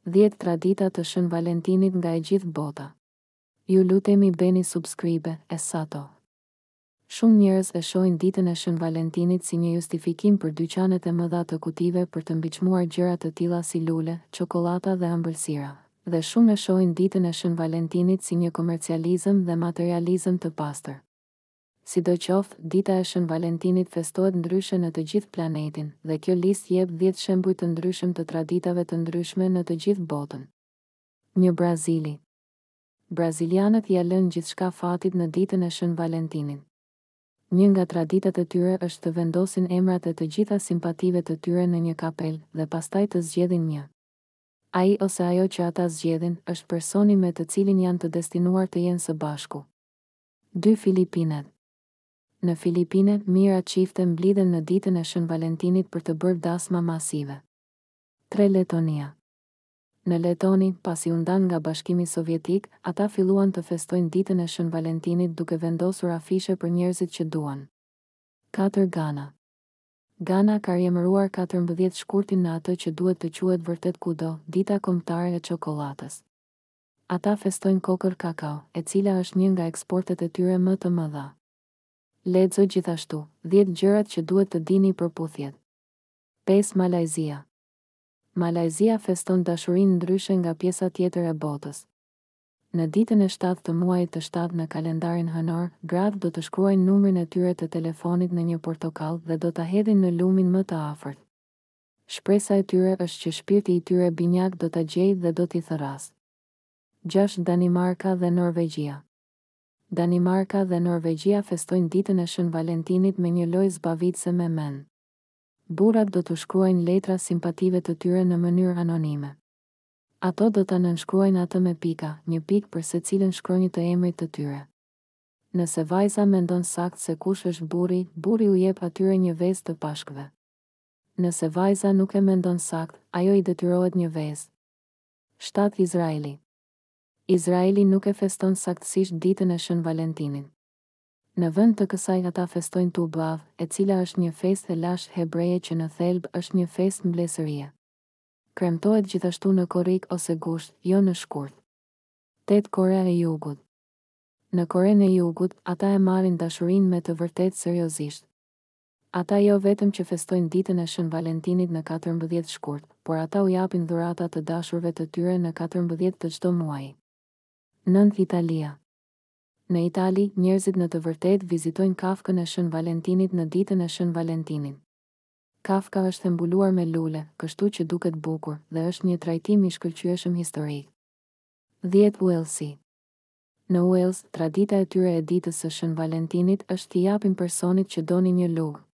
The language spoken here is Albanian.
10 tradita të Shën Valentinit nga e gjithë bota. Ju lutemi bëni subscribe, Essato. Shumë njerëz e shohin ditën e Shën Valentinit si një justifikim për dyqanet e mëdha të kutive për të mbiçmuar gjëra të tilla si lule, çokolata dhe ëmbëlsira. Dhe shumë e shohin ditën e Shën Valentinit si një komercializëm dhe materializëm të pastër. Sidoqoftë, dita e Shën Valentinit festohet ndryshe në të gjithë planetin, dhe kjo listë jep 10 shembuj të ndryshëm të traditave të ndryshme në të gjithë botën. 1. Brazili. Brazilianët ja lënë gjithçka fatit në ditën e Shën Valentinit. Një nga traditat e tyre është të vendosin emrat e të gjitha simpative të tyre në një kapel dhe pastaj të zgjedhin një. Ai ose ajo që ata zgjedhin është personi me të cilin janë të destinuar të jenë së bashku. 2. Filipinet. Në Filipine, mijëra çifte mblidhen në ditën e Shën Valentinit për të bërë dasma masive. 3. Letonia. Në Letoni, pasi u ndan nga Bashkimi Sovjetik, ata filluan të festojnë ditën e Shën Valentinit duke vendosur afishe për njerëzit që duan. 4. Gana. Gana ka emëruar 14 shkurtin në atë që duhet të quhet vërtet kudo, dita kombëtare e çokoladës. Ata festojnë kokër kakao, e cila është një nga eksportet e tyre më të mëdha. Lexo gjithashtu 10 gjërat që duhet të dini për puthjet. 5. Malajzia. Malajzia feston dashurinë ndryshe nga pjesa tjetër e botës. Në ditën e 7 të muajit të 7 në kalendarin hënor, gratë do të shkruajnë numrin e tyre të telefonit në një portokall dhe do ta hedhin në lumin më të afërt. Shpresa e tyre është që shpirti i tyre binjak do ta gjejë dhe do t'i thërras. 6. Danimarka dhe Norvegjia. Danimarka dhe Norvegjia festojnë ditën e Shën Valentinit me një lojë zbavitëse me men. Burrat do të shkruajnë letra simpative të tyre në mënyrë anonime. Ato do ta nënshkruajnë atë me pika, një pikë për secilën shkronjë të emrit të tyre. Nëse vajza mendon saktë se kush është burri, burri u jep atyre një vezë të pashkëve. Nëse vajza nuk e mendon saktë, ajo i detyrohet një vezë. 7. Izraeli. Izraeli nuk e feston saktësisht ditën e Shën Valentinit. Në vend të kësaj ata festojnë Tubav, e cila është një festë e lashtë hebreje që në thelb është një festë mbledhësie. Kremtohet gjithashtu në korrik ose gusht, jo në shkurt. 8. Korea e Jugut. Në Korenë e Jugut, ata e marrin dashurinë me të vërtetë seriozisht. Ata jo vetëm që festojnë ditën e Shën Valentinit në 14 shkurt, por ata u japin dhurata të dashurve të tyre në 14 të çdo muaji. 9. Italia. Në Itali, njerëzit në të vërtetë vizitojnë kafkën e Shën Valentinit në ditën e Shën Valentinit. Kafka është mbuluar me lule, kështu që duket bukur, dhe është një trajtim i shkëlqyeshëm historik. 10. Walesi. Në Wales, tradita e tyre e ditës së Shën Valentinit është t'i japin personit që doni një lugë.